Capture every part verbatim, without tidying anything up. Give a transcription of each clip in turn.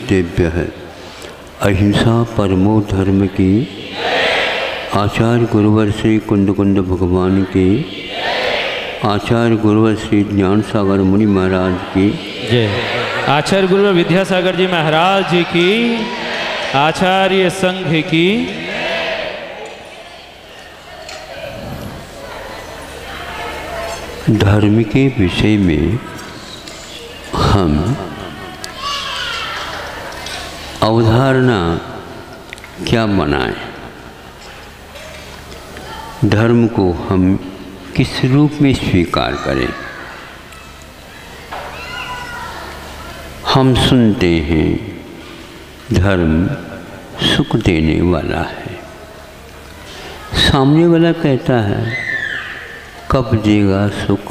गुरुदेव्यः अहिंसा परमो धर्म की, आचार्य गुरुवर श्री कुंद कुंद भगवान की, आचार्य गुरुवर श्री ज्ञान सागर मुनि महाराज की जय। आचार्य गुरुवर विद्यासागर जी महाराज जी की, आचार्य संघ की। धर्म के विषय में हम अवधारणा क्या बनाएं, धर्म को हम किस रूप में स्वीकार करें। हम सुनते हैं धर्म सुख देने वाला है, सामने वाला कहता है कब देगा सुख,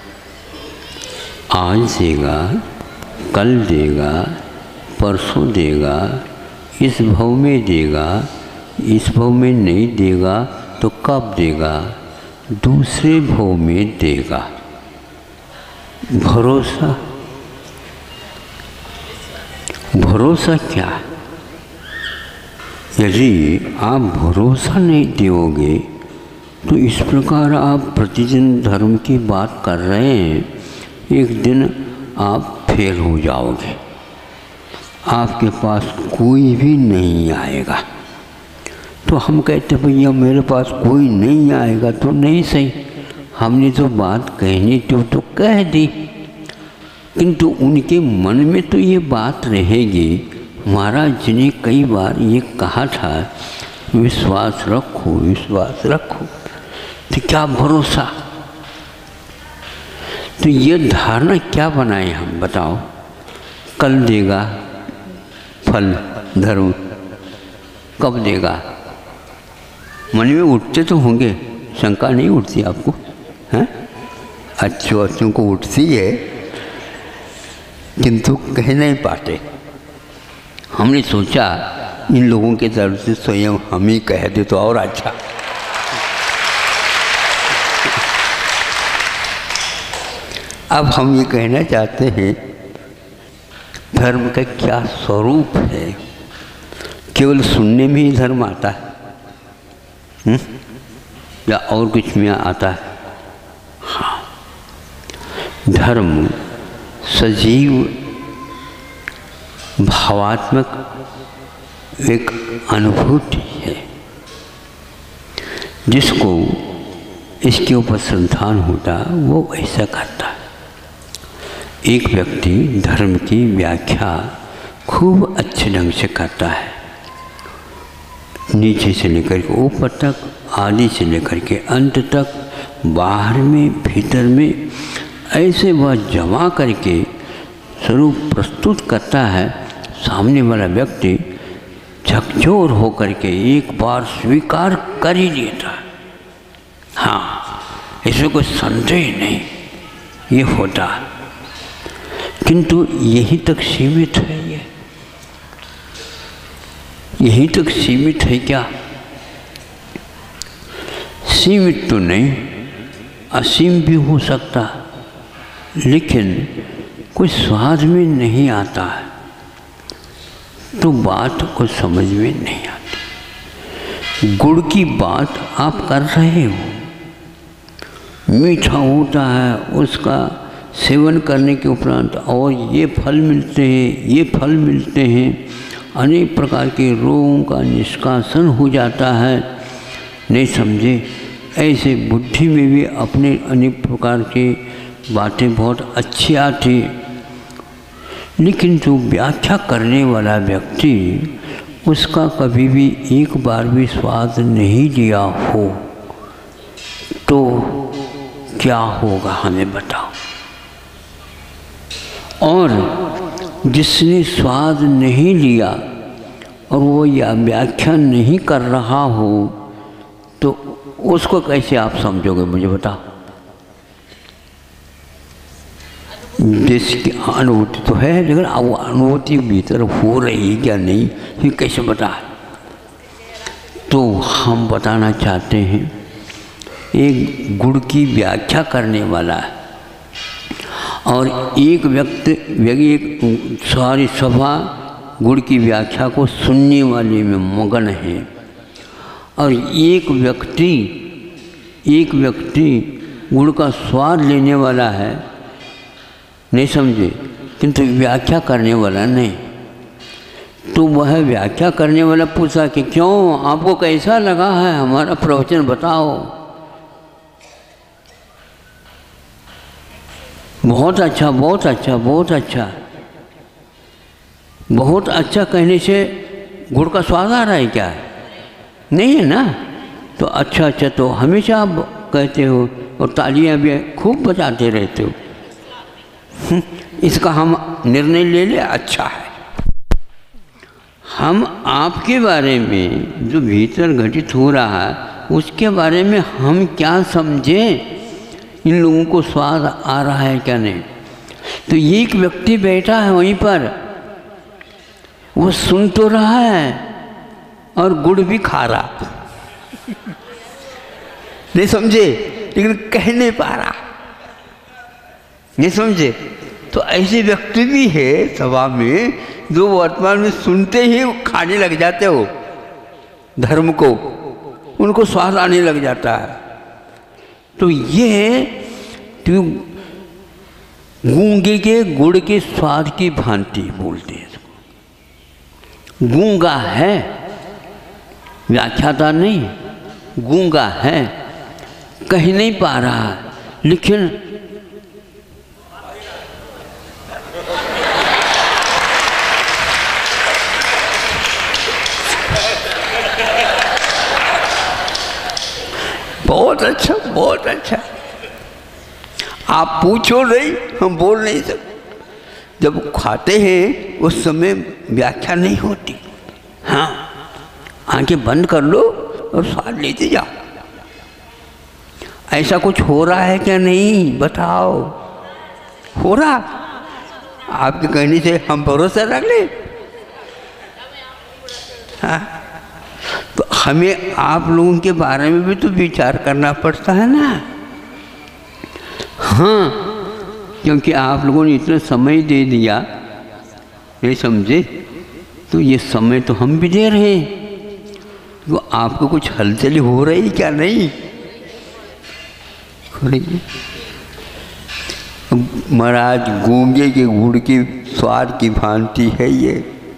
आज देगा, कल देगा, परसों देगा, इस भव में देगा, इस भव में नहीं देगा तो कब देगा, दूसरे भव में देगा। भरोसा, भरोसा क्या है? यदि आप भरोसा नहीं दोगे तो इस प्रकार आप प्रतिदिन धर्म की बात कर रहे हैं, एक दिन आप फेल हो जाओगे, आपके पास कोई भी नहीं आएगा। तो हम कहते भैया मेरे पास कोई नहीं आएगा, तो नहीं सही, हमने तो बात कहनी थी तो कह दी, किंतु उनके मन में तो ये बात रहेगी। महाराज जी ने कई बार ये कहा था विश्वास रखो, विश्वास रखो, तो क्या भरोसा। तो ये धारणा क्या बनाए हम, बताओ। कल देगा फल धर्म, कब देगा, मन में उठते तो होंगे, शंका नहीं उठती आपको? हैं, अच्छों अच्छों को उठती है किंतु कह नहीं पाते। हमने सोचा इन लोगों के तरफ से स्वयं हम ही कह दे तो और अच्छा। अब हम ये कहना चाहते हैं धर्म का क्या स्वरूप है। केवल सुनने में ही धर्म आता है हुँ? या और कुछ में आता है? हाँ, धर्म सजीव भावात्मक एक अनुभूति है जिसको इसके ऊपर संधान होता वो ऐसा करता है। एक व्यक्ति धर्म की व्याख्या खूब अच्छे ढंग से करता है, नीचे से लेकर के ऊपर तक, आदि से लेकर के अंत तक, बाहर में भीतर में, ऐसे वह जमा करके स्वरूप प्रस्तुत करता है। सामने वाला व्यक्ति झकझोर होकर के एक बार स्वीकार कर ही लेता है। हाँ, इसमें कोई संदेह नहीं, ये होता है, किंतु यहीं तक सीमित है। ये यहीं तक सीमित है क्या? सीमित तो नहीं, असीम भी हो सकता, लेकिन कोई स्वाद में नहीं आता है तो बात को समझ में नहीं आती। गुड़ की बात आप कर रहे हो, मीठा होता है, उसका सेवन करने के उपरांत और ये फल मिलते हैं, ये फल मिलते हैं, अनेक प्रकार के रोगों का निष्कासन हो जाता है। नहीं समझे, ऐसे बुद्धि में भी अपने अनेक प्रकार की बातें बहुत अच्छी आती, लेकिन जो व्याख्या करने वाला व्यक्ति उसका कभी भी एक बार भी स्वाद नहीं लिया हो तो क्या होगा हमें बताओ। और जिसने स्वाद नहीं लिया और वो या व्याख्या नहीं कर रहा हो तो उसको कैसे आप समझोगे, मुझे बताओ। जिसकी अनुभूति तो है, लेकिन अब वो अनुभूति भीतर हो रही है क्या नहीं, ये कैसे बता। तो हम बताना चाहते हैं, एक गुण की व्याख्या करने वाला है और एक व्यक्ति व्यक्ति एक सारी सभा गुड़ की व्याख्या को सुनने वाले में मगन है। और एक व्यक्ति एक व्यक्ति गुड़ का स्वाद लेने वाला है, नहीं समझे, किंतु व्याख्या करने वाला नहीं। तो वह व्याख्या करने वाला पूछा कि क्यों, आपको कैसा लगा है हमारा प्रवचन, बताओ। बहुत अच्छा, बहुत अच्छा, बहुत अच्छा। बहुत अच्छा कहने से गुड़ का स्वाद आ रहा है क्या? नहीं है ना। तो अच्छा अच्छा, तो हमेशा आप कहते हो और तालियां भी खूब बजाते रहते हो। इसका हम निर्णय ले ले, अच्छा है। हम आपके बारे में जो भीतर घटित हो रहा है उसके बारे में हम क्या समझें, इन लोगों को स्वाद आ रहा है क्या नहीं। तो एक व्यक्ति बैठा है वहीं पर, वो सुन तो रहा है और गुड़ भी खा रहा, नहीं समझे, लेकिन कह नहीं पा रहा, नहीं समझे। तो ऐसे व्यक्ति भी है सभा में जो वर्तमान में सुनते ही खाने लग जाते हो धर्म को, उनको स्वाद आने लग जाता है। तो ये तो गूंगे के गुड़ के स्वाद की भांति बोलते हैं इसको। गूंगा है, व्याख्याता नहीं, गूंगा है, कह नहीं पा रहा, लेकिन बहुत अच्छा, बहुत अच्छा। आप पूछो नहीं, हम बोल नहीं सकते। जब खाते हैं उस समय व्याख्या नहीं होती। हाँ, आंखें बंद कर लो और स्वाद लेते जाओ। ऐसा कुछ हो रहा है क्या नहीं, बताओ। हो रहा? आपके कहने से हम भरोसा रख ले। हाँ, तो हमें आप लोगों के बारे में भी तो विचार करना पड़ता है ना। हाँ, क्योंकि आप लोगों ने इतना समय दे दिया, नहीं समझे, तो ये समय तो हम भी दे रहे हैं। तो आपको कुछ हलचल हो रही क्या नहीं हो रही? महाराज गूंगे के गुड़ की स्वाद की भांति है ये।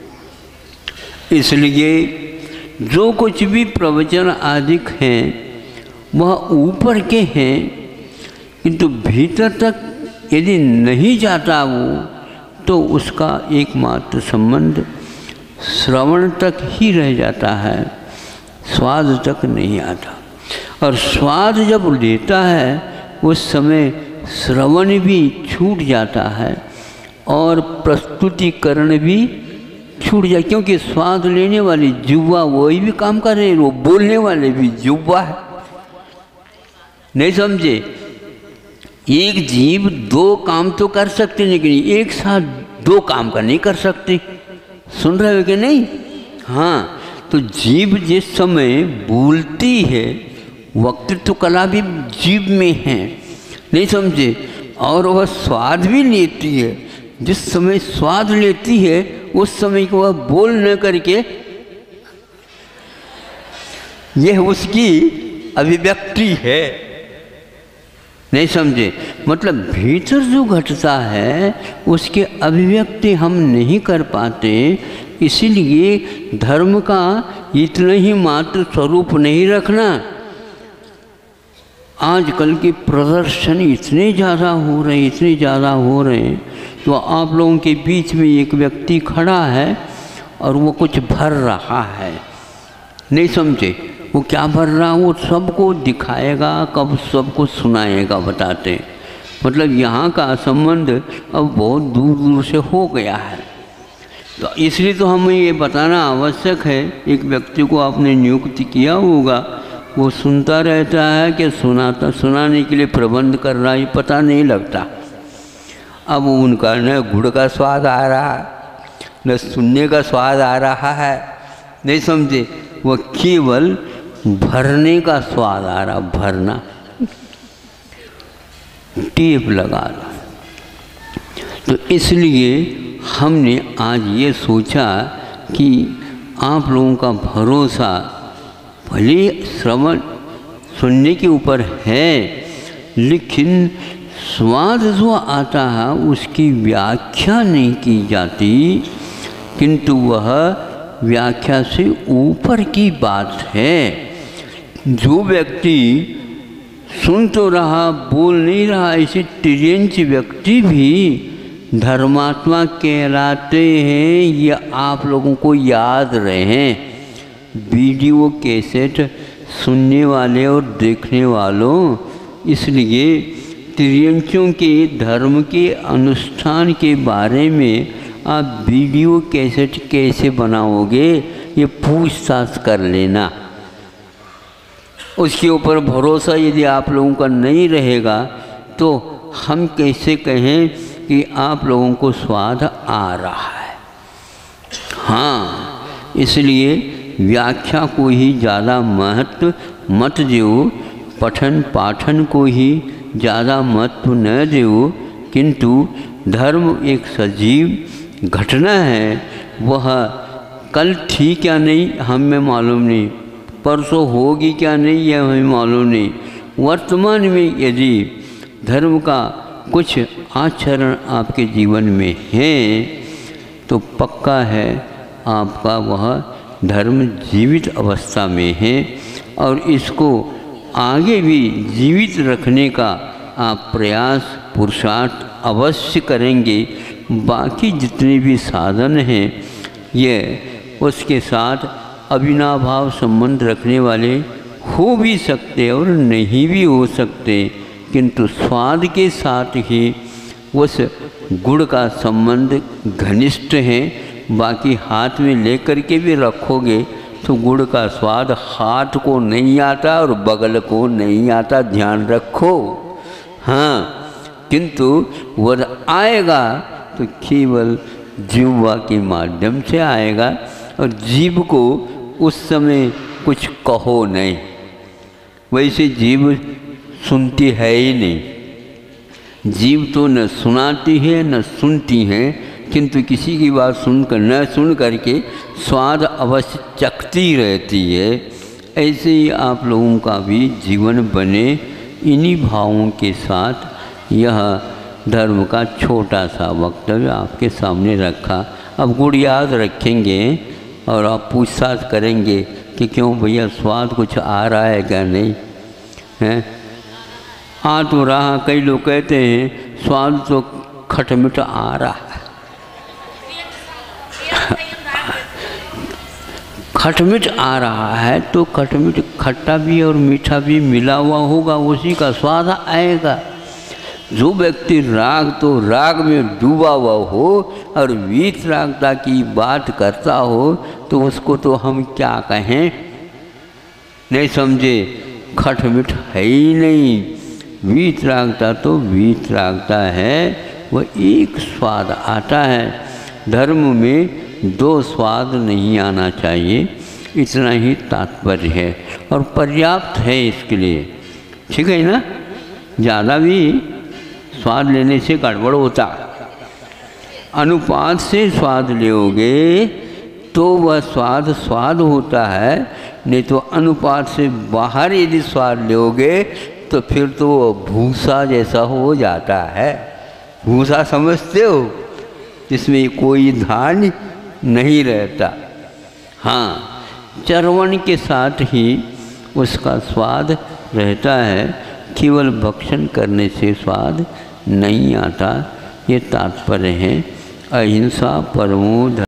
इसलिए जो कुछ भी प्रवचन आदि हैं वह ऊपर के हैं, किंतु भीतर तक यदि नहीं जाता वो, तो उसका एकमात्र संबंध श्रवण तक ही रह जाता है, स्वाद तक नहीं आता। और स्वाद जब लेता है उस समय श्रवण भी छूट जाता है और प्रस्तुतिकरण भी छूट जाए, क्योंकि स्वाद लेने वाली जुब्वा वही भी काम कर रहे हैं, वो बोलने वाले भी जुब्वा है, नहीं समझे। एक जीव दो काम तो कर सकते, लेकिन एक साथ दो काम का नहीं कर सकते। सुन रहे हो कि नहीं? हाँ, तो जीव जिस समय बोलती है, वक्तृत्व कला भी जीव में है, नहीं समझे, और वह स्वाद भी लेती है। जिस समय स्वाद लेती है उस समय को वह बोल न करके, यह उसकी अभिव्यक्ति है, नहीं समझे। मतलब भीतर जो घटता है उसके अभिव्यक्ति हम नहीं कर पाते, इसीलिए धर्म का इतना ही मात्र स्वरूप नहीं रखना। आजकल के प्रदर्शन इतने ज़्यादा हो रहे इतने ज़्यादा हो रहे हैं, तो आप लोगों के बीच में एक व्यक्ति खड़ा है और वो कुछ भर रहा है, नहीं समझे। वो क्या भर रहा, वो सबको दिखाएगा, कब सबको सुनाएगा, बताते। मतलब यहाँ का संबंध अब बहुत दूर दूर से हो गया है। तो इसलिए तो हमें ये बताना आवश्यक है। एक व्यक्ति को आपने नियुक्त किया होगा, वो सुनता रहता है कि सुनाता सुनाने के लिए प्रबंध कर रहा है, पता नहीं लगता। अब उनका न गुड़ का स्वाद आ रहा है, न सुनने का स्वाद आ रहा है, नहीं समझे। वह केवल भरने का स्वाद आ रहा, भरना, टेप लगा रहा। तो इसलिए हमने आज ये सोचा कि आप लोगों का भरोसा भले श्रवण सुनने के ऊपर है, लेकिन स्वाद जो आता है उसकी व्याख्या नहीं की जाती, किंतु वह व्याख्या से ऊपर की बात है। जो व्यक्ति सुन तो रहा बोल नहीं रहा, ऐसे तिर्यंच व्यक्ति भी धर्मात्मा कहलाते हैं, ये आप लोगों को याद रहे। वीडियो कैसेट सुनने वाले और देखने वालों, इसलिए तिर्यंचों के धर्म के अनुष्ठान के बारे में आप वीडियो कैसेट कैसे बनाओगे, ये पूछताछ कर लेना। उसके ऊपर भरोसा यदि आप लोगों का नहीं रहेगा तो हम कैसे कहें कि आप लोगों को स्वाद आ रहा है। हाँ, इसलिए व्याख्या को ही ज़्यादा महत्व मत दो, पठन पाठन को ही ज़्यादा महत्व न दो, किंतु धर्म एक सजीव घटना है। वह कल थी क्या नहीं हमें मालूम नहीं, परसों होगी क्या नहीं यह हमें मालूम नहीं। वर्तमान में यदि धर्म का कुछ आचरण आपके जीवन में है तो पक्का है आपका वह धर्म जीवित अवस्था में है, और इसको आगे भी जीवित रखने का आप प्रयास पुरुषार्थ अवश्य करेंगे। बाकी जितने भी साधन हैं ये उसके साथ अविनाभाव संबंध रखने वाले हो भी सकते और नहीं भी हो सकते, किंतु स्वाद के साथ ही उस गुण का संबंध घनिष्ठ है। बाकी हाथ में लेकर के भी रखोगे तो गुड़ का स्वाद हाथ को नहीं आता और बगल को नहीं आता, ध्यान रखो। हाँ, किंतु वह आएगा तो केवल जीवा के माध्यम से आएगा, और जीव को उस समय कुछ कहो नहीं। वैसे जीव सुनती है ही नहीं, जीव तो न सुनाती है न सुनती है, किंतु किसी की बात सुनकर न सुन करके स्वाद अवश्य चखती रहती है। ऐसे ही आप लोगों का भी जीवन बने। इन्हीं भावों के साथ यह धर्म का छोटा सा वक्तव्य आपके सामने रखा। अब गुड़ याद रखेंगे और आप पूछताछ करेंगे कि क्यों भैया स्वाद कुछ आ रहा है क्या नहीं है। आ तो रहा, कई लोग कहते हैं स्वाद तो खटमिट आ रहा है। खटमिट आ रहा है तो खटमिट खट्टा भी और मीठा भी मिला हुआ होगा, उसी का स्वाद आएगा। जो व्यक्ति राग तो राग में डूबा हुआ हो और वीतरागता की बात करता हो तो उसको तो हम क्या कहें, नहीं समझे। खटमिट है ही नहीं, वीतरागता तो वीतरागता है, वह एक स्वाद आता है। धर्म में दो स्वाद नहीं आना चाहिए, इतना ही तात्पर्य है और पर्याप्त है इसके लिए, ठीक है ना। ज़्यादा भी स्वाद लेने से गड़बड़ होता। अनुपात से स्वाद लोगे तो वह स्वाद स्वाद होता है, नहीं तो अनुपात से बाहर यदि स्वाद लोगे तो फिर तो भूसा जैसा हो जाता है। भूसा समझते हो, जिसमें कोई धान नहीं रहता। हाँ, चरवण के साथ ही उसका स्वाद रहता है, केवल भक्षण करने से स्वाद नहीं आता। ये तात्पर्य है। अहिंसा परमो